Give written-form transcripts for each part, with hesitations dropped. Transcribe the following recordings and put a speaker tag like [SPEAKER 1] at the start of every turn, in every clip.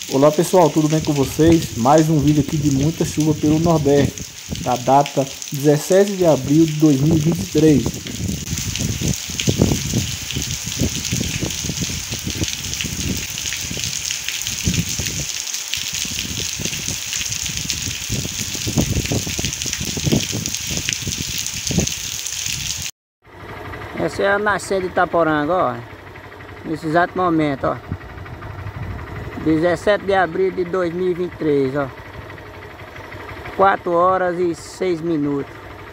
[SPEAKER 1] Olá pessoal, tudo bem com vocês? Mais um vídeo aqui de muita chuva pelo Nordeste, da data 17 de abril de 2023.
[SPEAKER 2] Essa é a nascente de Itaporanga, ó. Nesse exato momento, ó. 17 de abril de 2023, ó. 4 horas e 6 minutos.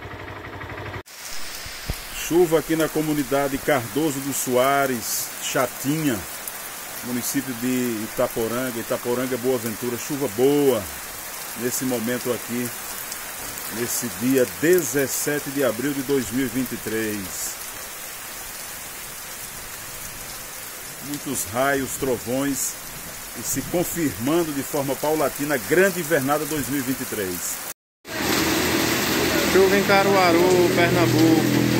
[SPEAKER 3] Chuva aqui na comunidade Cardoso do Soares, Chatinha, município de Itaporanga. Itaporanga, Boa Ventura, chuva boa nesse momento aqui, nesse dia 17 de abril de 2023. Muitos raios, trovões e se confirmando de forma paulatina a grande invernada 2023.
[SPEAKER 4] Chuva em Caruaru, Pernambuco.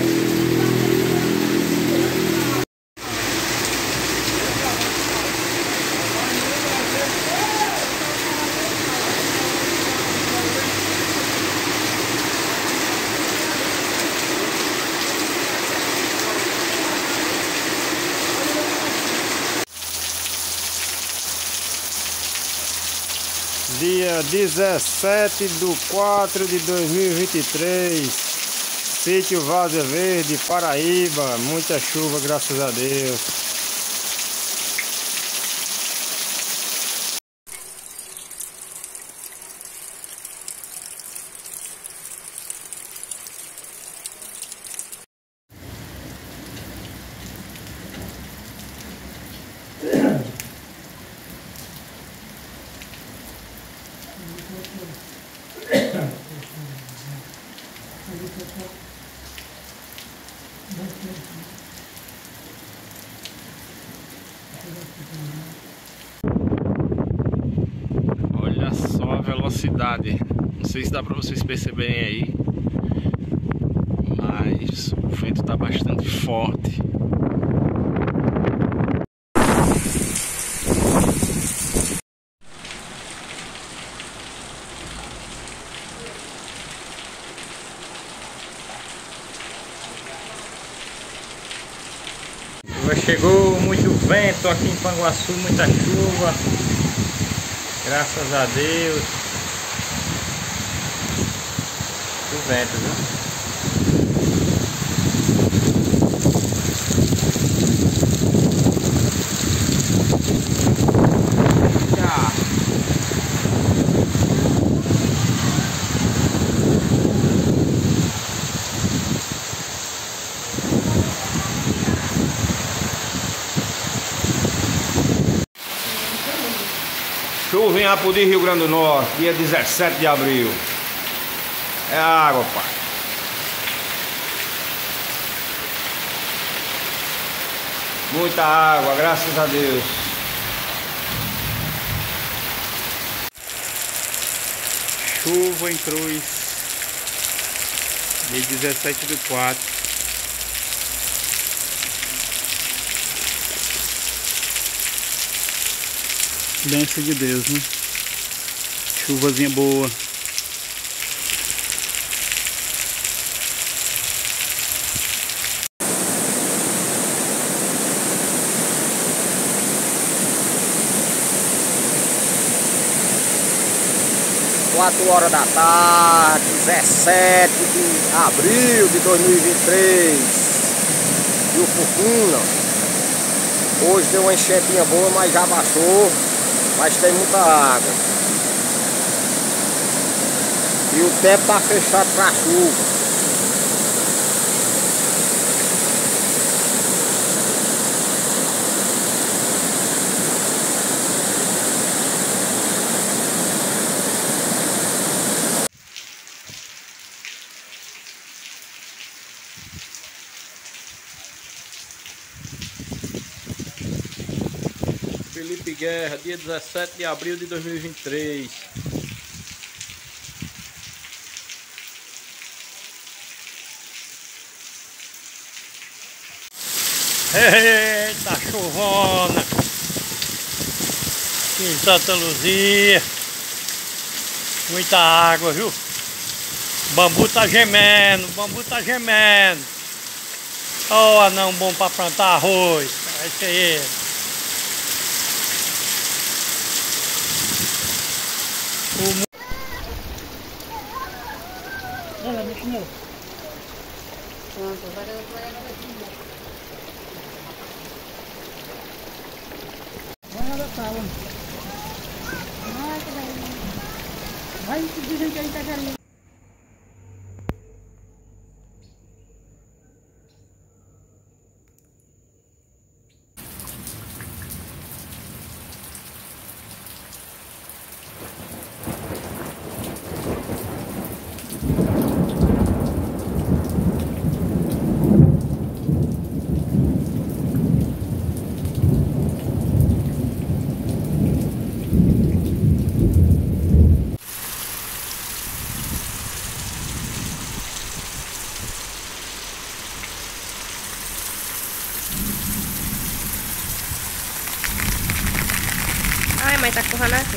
[SPEAKER 4] Dia 17/4/2023, sítio Várzea Verde, Paraíba, muita chuva, graças a Deus. Olha só a velocidade, não sei se dá para vocês perceberem aí, mas o vento está bastante forte. Chegou muito vento aqui em Panguaçu, muita chuva, graças a Deus. O vento, viu? Chuva em Apodi, Rio Grande do Norte, dia 17 de abril. É água, pai. Muita água, graças a Deus. Chuva em Cruz, dia 17/4. Bênção de Deus, né? Chuvazinha boa.
[SPEAKER 2] Quatro horas da tarde, 17 de abril de 2023. E o Furquinha. Hoje deu uma enchentinha boa, mas já baixou. Mas tem muita água. E o tempo tá fechado para chuva.
[SPEAKER 4] Felipe Guerra, dia 17 de abril de 2023. Eita, chovona!
[SPEAKER 5] Aqui em Santa Luzia. Muita água, viu? O bambu tá gemendo, o bambu tá gemendo. Ó, anão bom pra plantar arroz. Vai ser ele.
[SPEAKER 6] Olha, deixa eu. Pronto, vai dar da sala. Vai dizem que ele tá ali.
[SPEAKER 7] Ai, mãe, tá correndo aqui.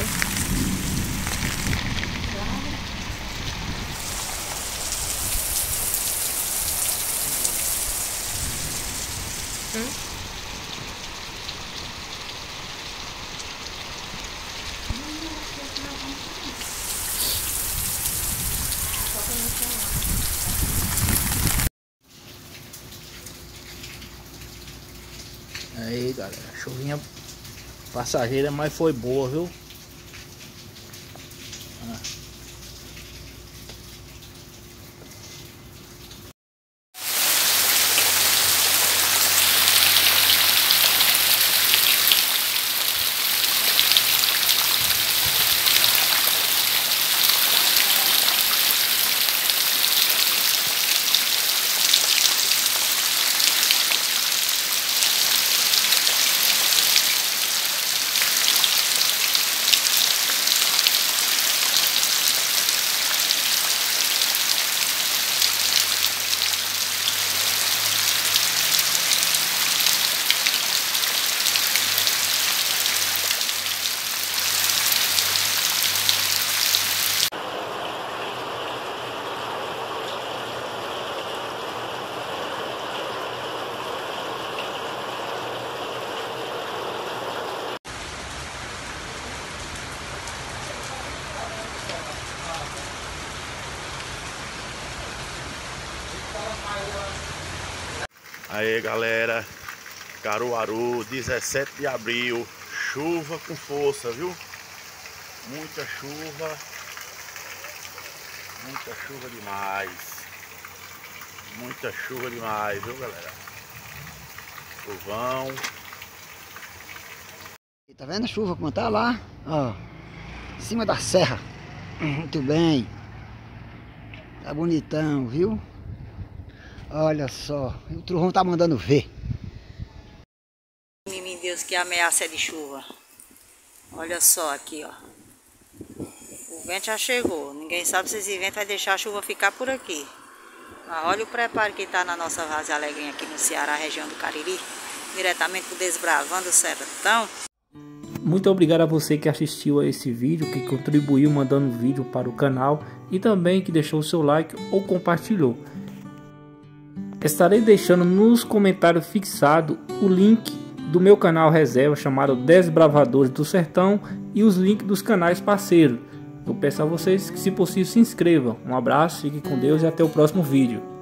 [SPEAKER 1] Aí, galera, chuvinha passageira, mas foi boa, viu?
[SPEAKER 3] Aí galera, Caruaru, 17 de abril, chuva com força, viu? Muita chuva demais. Muita chuva demais, viu galera? Chuvão.
[SPEAKER 6] Tá vendo a chuva como tá lá? Ó, em cima da serra. Muito bem. Tá bonitão, viu? Olha só, o trovão tá mandando ver.
[SPEAKER 8] Meu Deus, que ameaça é de chuva. Olha só aqui, ó. O vento já chegou. Ninguém sabe se esse vento vai deixar a chuva ficar por aqui. Mas olha o preparo que tá na nossa Várzea Alegrinha aqui no Ceará, região do Cariri. Diretamente do Desbravando o Sertão.
[SPEAKER 1] Muito obrigado a você que assistiu a esse vídeo, que contribuiu mandando vídeo para o canal e também que deixou o seu like ou compartilhou. Estarei deixando nos comentários fixado o link do meu canal reserva chamado Desbravadores do Sertão e os links dos canais parceiros. Eu peço a vocês que, se possível, se inscrevam. Um abraço, fique com Deus e até o próximo vídeo.